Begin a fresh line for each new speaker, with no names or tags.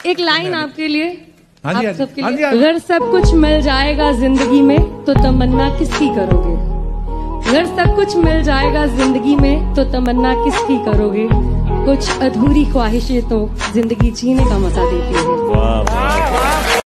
एक लाइन आपके लिए,
हाँ जी,
आप सबके
हाँ जी,
लिए।
हाँ जी।
अगर सब कुछ मिल जाएगा जिंदगी में तो तमन्ना किसकी करोगे? अगर सब कुछ मिल जाएगा जिंदगी में तो तमन्ना किसकी करोगे? कुछ अधूरी ख्वाहिशें तो जिंदगी जीने का मजा देती है।
वाह वाह।